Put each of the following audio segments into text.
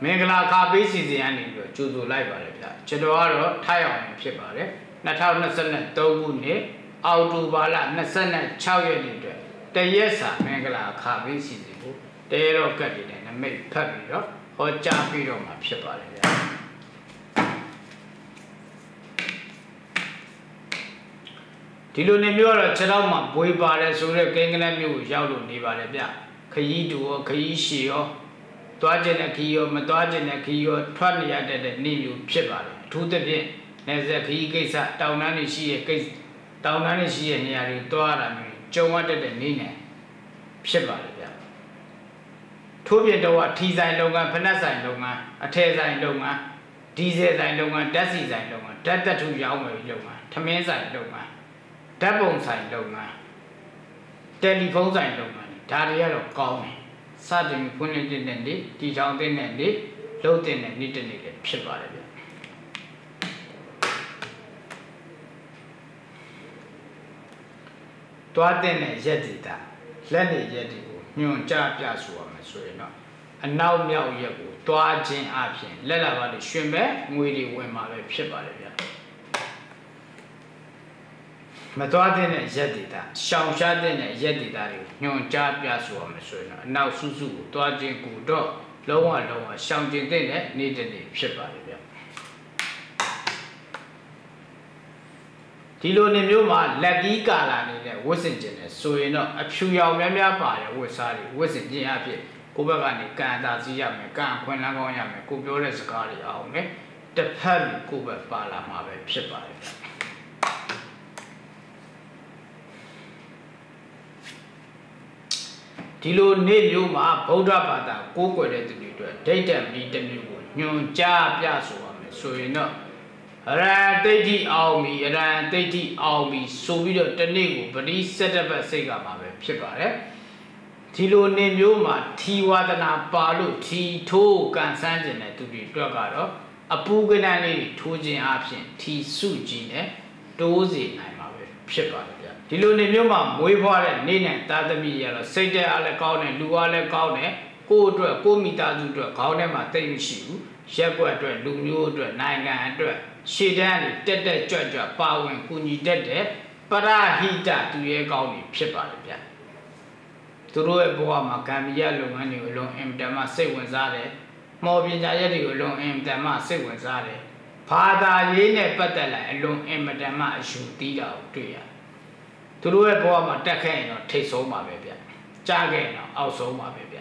င်္ဂလာခါပေးစီစဉ်အနေနဲ့ကြိုဆိုလိုက်ပါတယ်ဗျာကျွန်တော်ကတော့ထိုက်အောင်ဖြစ်ပါတယ်2023ခုနှစ်အောက်တိုဘာလ26ရက်နေ့အတွက်တရက်စာမင်္ဂလာခါပေးစီစဉ်ကိုတဲတော့ကတ်တွေနဲ့နမိတ်ဖတ်ပြီးတော့ဟောကြားပြီးတော့မှာဖြစ်ပါတယ်ဗျာဒီလိုနေမျိုးတော့ခြေထောက်မှာဘွေပါတယ်ဆိုတဲ့ကိန်းကနမျိုးကိုရောက်လို့နေပါတယ်ဗျခရီးတူရောခရီးရှည်ရောသွားခြင်းနဲ့ခီးရောမသွားခြင်းနဲ့ခီးရောထွက်နေရတဲ့နေမျိုးဖြစ်ပါတယ်အထူးသဖြင့်နေဆက်ခီးကိစ္စတောင်တန်းတွေရှိရဲ့ကိစ္စတောင်တန်းတွေရှိရဲ့နေရာတွေသွားရတာမျိုးကြုံရတဲ့နေနဲ့ဖြစ်ပါတယ်ဗျထို့ပြင်တော့ထီဆိုင်လုပ်ငန်းဖနက်ဆိုင်လုပ်ငန်းအထည်ဆိုင်လုပ်ငန်းဒီဇယ်ဆိုင်လုပ်ငန်းဓာတ်ဆီဆိုင်လုပ်ငန်းဓာတ်တထုရောင်းဝယ်လုပ်ငန်းထမင်းဆိုင်လုပ်ငန်းဓာတ်ပုံဆိုင်လုပ်ငန်းတယ်လီဖုန်းဆိုင်လုပ်ငန်းဒါတွေကတော့ကောင်းတယ်စတင်ဖွင့်လှစ်တဲ့နေ့တီထောင်တဲ့နေ့လုံးတဲ့နေ့တနေ့လည်းဖြစ်ပါတယ်ဗျတွားတဲ့ရက်တည်တာလက်နေရက်တည်ကိုညွန်ကြားပြဆိုရမယ်ဆိုရင်တော့အနောက်မြောက်ရက်ကိုတွားခြင်းအပြင်လက်လာပါလို့ရှင်မဲ့ငွေတွေဝင်มาပဲဖြစ်ပါတယ်ဗျမသွားတဲ့ရက်တည်တာရှောင်ရှားတဲ့ရက်တည်တာတွေကိုညွန်ကြားပြဆိုရမယ်ဆိုရင်တော့အနောက်စုစုကိုတွားခြင်းကိုတော့လုံးဝရှောင်ကျင်တဲ့နေ့တနေ့ဖြစ်ပါတယ်ဗျဒီလိုနေမျိုးမှာလက်ကီးကာလာနေတဲ့ဝတ်ဆင်ခြင်းနဲ့ဆိုရင်တော့အဖြူရောင်များပါတယ်ဝတ်စားတွေဝတ်ဆင်ခြင်းအဖြစ်ကိုယ့်ဘက်ကနေကံတာစီရမယ်ကံခွင့်လန်းကောင်းရမယ်ကိုပြောတဲ့စကားတွေအောင်မယ်တစ်ဖက်ကိုယ့်ဘက်ပါလာမှာပဲဖြစ်ပါတယ်ဒီလိုနေ့မျိုးမှာဗုဒ္ဓဘာသာကိုးကွယ်တဲ့သူတွေအတွက်ဒိဋ္ဌံဒီတစ်မျိုးကိုညွန်ကြားပြဆိုရမယ်ဆိုရင်တော့အရန်တိဋ္ဌိအောင်ပြီအရန်တိဋ္ဌိအောင်ပြီဆိုပြီးတော့တနေ့ကိုပရိစက်တပတ်စိတ်ကမှာပဲဖြစ်ပါတယ်ဒီလိုနေမျိုးမှာထီဝါဒနာပါလို့ထီထိုးကန်ဆန်းခြင်းတဲ့သူတွေအတွက်ကတော့အပူကဏ္ဍလေးထိုးခြင်းအပြင်ထီစုကြည်နဲ့တိုးစေနိုင်မှာပဲဖြစ်ပါတယ်ဗျဒီလိုနေမျိုးမှာမွေးဖွားတဲ့နေနဲ့သားသမီးရတော့စိတ်တဲ့အားလည်းကောင်းတယ်လူအားလည်းကောင်းတယ်ကိုယ့်အတွက်ကိုယ့်မိသားစုအတွက်ခေါင်းထဲမှာတိတ်မရှိဘူးရက်ွက်အတွက်လူမျိုးအတွက်နိုင်ငံအတွက်ရှေ့တန်းတွေတက်ကြွပါဝင်ကူညီတတ်တဲ့ပရဟိတသူရဲကောင်းတွေဖြစ်ပါတယ်ဗျသူတို့ရဲ့ဘဝမှာကံမြရလုပ်ငန်းတွေကိုလုံးအင်တန်မှစိတ်ဝင်စားတယ်မော်ပညာရက်တွေကိုလုံးအင်တန်မှစိတ်ဝင်စားတယ်ဘာသာရေးနဲ့ပတ်သက်လာအလုံးအင်တန်မှအယူတီးတာကိုတွေ့ရတယ်သူတို့ရဲ့ဘဝမှာတက်ခဲ့ရင်တော့ထိတ်ဆုံးပါပဲဗျကြားခဲ့ရင်တော့အောက်ဆုံးပါပဲဗျ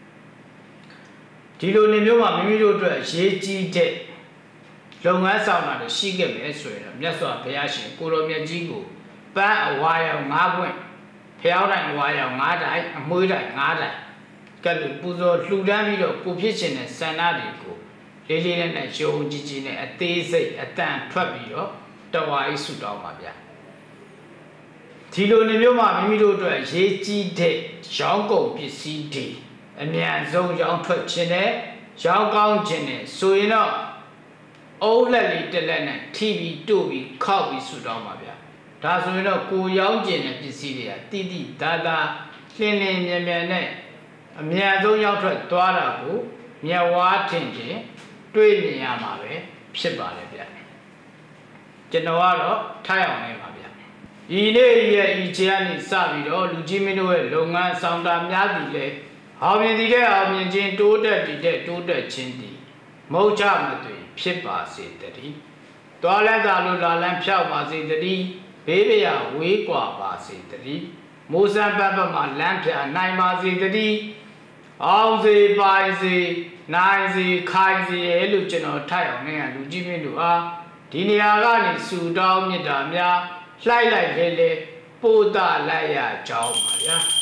ဒီလိုနေမျိုးမှာမိမိတို့အတွက်ရေးကြီးတဲ့လုပ်ငန်းဆောင်တာတွေရှိခဲ့မယ်ဆိုရင်တော့မြတ်စွာဘုရားရှင်ကိုရောမြတ်ကြီးကိုပန်းအဝါရောင်၅ပွင့်ဖျောင်းတိုင်အဝါရောင်၅တိုင်အမွှေးတိုင်၅တိုင်ကဲလို့ပူဇော်လှူဒန်းပြီးတော့ကိုဖြစ်ရှင်တဲ့ဆန္ဒတွေကိုလေးလေးနဲ့ယုံကြည်ကြည်နဲ့အသေးစိတ်အတန်ထွက်ပြီးတော့တဝါရေးဆုတောင်းပါဗျာဒီလိုနေမျိုးမှာမိမိတို့အတွက်ရေးကြီးတဲ့ရောင်းကုန်ပစ္စည်းတွေအမြန်ဆုံးရောင်းထွက်ခြင်းနဲ့ရောင်းကောင်းခြင်းနဲ့ဆိုရင်တော့အုံးလက်လေးတစ်လက်နဲ့ထိပြီးတို့ပြီးခောက်ပြီးဆူတောင်းပါဗျာဒါဆိုရင်တော့ကိုရောင်းခြင်းတဲ့ပစ္စည်းတွေကတိတိဒါလင်းမြန်နဲ့အမြန်ဆုံးရောက်ထွက်သွားတာကိုမျက်ဝါးထင်ခြင်းတွေ့မြင်ရမှာပဲဖြစ်ပါတယ်ဗျာကျွန်တော်ကတော့ထိုက်အောင်နေပါဗျာဤနေ့ရဲ့ဤချေကနေစပြီးတော့လူကြီးမင်းတို့ရဲ့လုပ်ငန်းဆောင်တာများသည်လေအောင်မြင်သည်တဲ့အောင်မြင်ခြင်းတိုးတက်သည်တဲ့တိုးတက်ခြင်းသည်မဟုတ်ကြမသွေဖြစ်ပါစေတည်းတွားလက်သာလို့လာလန်းဖြောက်ပါစေတည်းဘေးရဝေးกว่าပါစေတည်းမိုးစံပတ်မှာလမ်းဖြာနိုင်ပါစေတည်းအောင်စေပိုင်စေနိုင်စေခိုင်စေလို့ကျွန်တော်ထိုက်အောင်နဲ့လူကြီးမင်းတို့အားဒီနေရာကနေဆူတောင်းမြတ်တာများလှိုက်လေပို့တာလိုက်ရကြောင်းပါဗျာ